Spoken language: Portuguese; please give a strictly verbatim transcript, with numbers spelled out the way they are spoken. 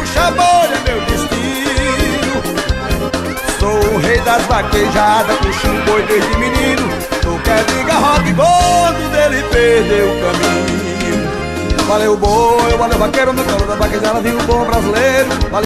puxa boi é meu destino. Sou o rei das vaquejadas, puxo um boi desde menino. Tu quer de garrote gordo, dele perdeu o caminho. Valeu boi, valeu vaqueiro, no colo da vaquejada viu o bom brasileiro. Valeu